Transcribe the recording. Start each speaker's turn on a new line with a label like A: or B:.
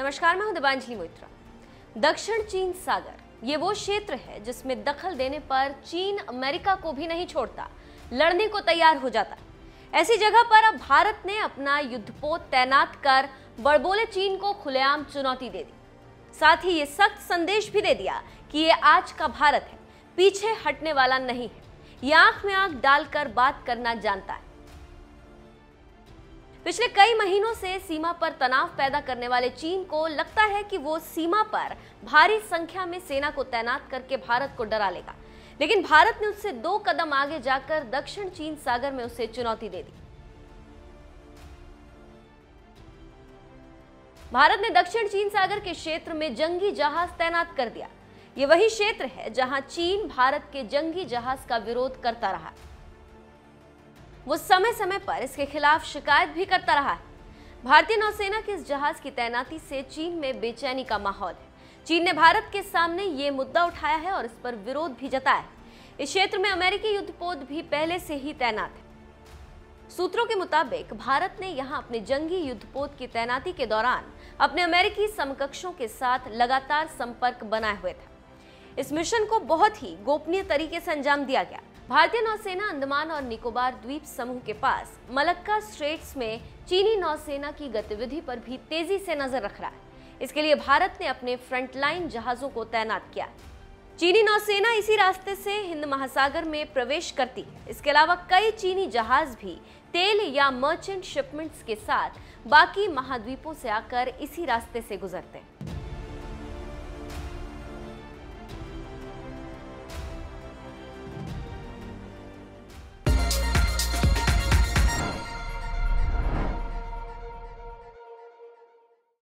A: नमस्कार, मैं हूं दिबांजलि मोइत्रा। दक्षिण चीन सागर ये वो क्षेत्र है जिसमें दखल देने पर चीन अमेरिका को भी नहीं छोड़ता, लड़ने को तैयार हो जाता। ऐसी जगह पर अब भारत ने अपना युद्धपोत तैनात कर बड़बोले चीन को खुलेआम चुनौती दे दी। साथ ही ये सख्त संदेश भी दे दिया कि ये आज का भारत है, पीछे हटने वाला नहीं है। ये आंख में आंख डालकर बात करना जानता है। पिछले कई महीनों से सीमा पर तनाव पैदा करने वाले चीन को लगता है कि वो सीमा पर भारी संख्या में सेना को तैनात करके भारत को डरा लेगा, लेकिन भारत ने उससे 2 कदम आगे जाकर दक्षिण चीन सागर में उसे चुनौती दे दी। भारत ने दक्षिण चीन सागर के क्षेत्र में जंगी जहाज तैनात कर दिया। ये वही क्षेत्र है जहां चीन भारत के जंगी जहाज का विरोध करता रहा। वो समय समय पर इसके खिलाफ शिकायत भी करता रहा है। भारतीय नौसेना के इस जहाज की तैनाती से चीन में बेचैनी का माहौल है। चीन ने भारत के सामने ये मुद्दा उठाया है और इस पर विरोध भी जताया है। इस क्षेत्र में अमेरिकी युद्धपोत भी पहले से ही तैनात है। सूत्रों के मुताबिक भारत ने यहां अपने जंगी युद्धपोत की तैनाती के दौरान अपने अमेरिकी समकक्षों के साथ लगातार संपर्क बनाए हुए था। इस मिशन को बहुत ही गोपनीय तरीके से अंजाम दिया गया। भारतीय नौसेना अंडमान और निकोबार द्वीप समूह के पास मलक्का स्ट्रेट्स में चीनी नौसेना की गतिविधि पर भी तेजी से नजर रख रहा है। इसके लिए भारत ने अपने फ्रंटलाइन जहाजों को तैनात किया। चीनी नौसेना इसी रास्ते से हिंद महासागर में प्रवेश करती है। इसके अलावा कई चीनी जहाज भी तेल या मर्चेंट शिपमेंट्स के साथ बाकी महाद्वीपों से आकर इसी रास्ते से गुजरते हैं।